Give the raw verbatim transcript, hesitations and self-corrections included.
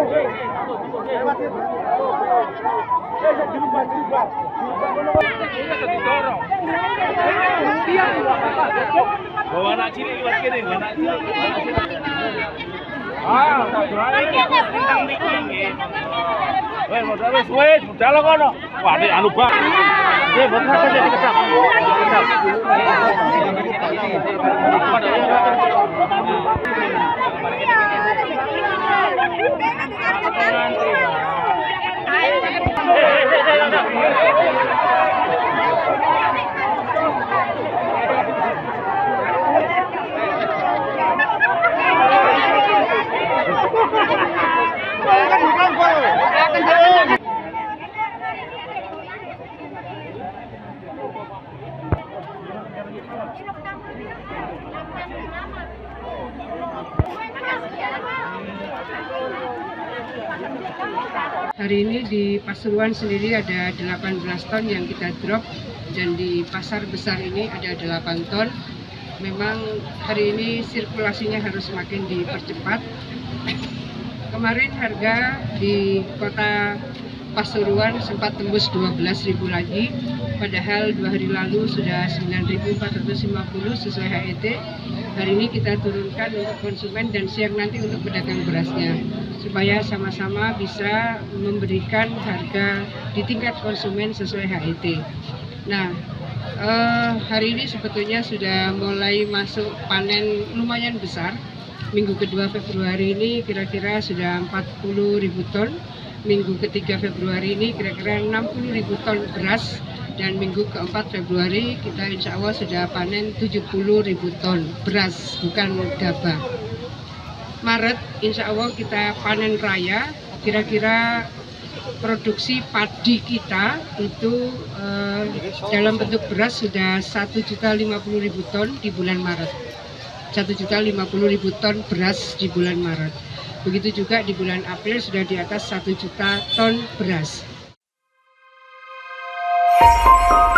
Bawa anak cilik lewat kene, bawa anak cilik. Ah, jualan iki tentang niki nggih. Wes, wes, wes, budal kono. Wah, nek anu bak. Nggih, mboten saged dikecap. Hari ini di Pasuruan sendiri ada delapan belas ton yang kita drop, dan di pasar besar ini ada delapan ton. Memang hari ini sirkulasinya harus semakin dipercepat. Kemarin harga di kota Pasuruan sempat tembus dua belas ribu lagi, padahal dua hari lalu sudah sembilan ribu empat ratus lima puluh sesuai H E T. Hari ini kita turunkan untuk konsumen dan siang nanti untuk pedagang berasnya, supaya sama-sama bisa memberikan harga di tingkat konsumen sesuai H E T. Nah, eh, hari ini sebetulnya sudah mulai masuk panen lumayan besar. Minggu kedua Februari ini kira-kira sudah empat puluh ribu ton. Minggu ketiga Februari ini kira-kira enam puluh ribu ton beras. Dan minggu keempat Februari kita insya Allah sudah panen tujuh puluh ribu ton beras, bukan gabah. Maret insya Allah kita panen raya, kira-kira produksi padi kita itu eh, dalam bentuk beras sudah satu juta lima puluh ribu ton di bulan Maret. satu juta lima puluh ribu ton beras di bulan Maret. Begitu juga di bulan April sudah di atas satu juta ton beras.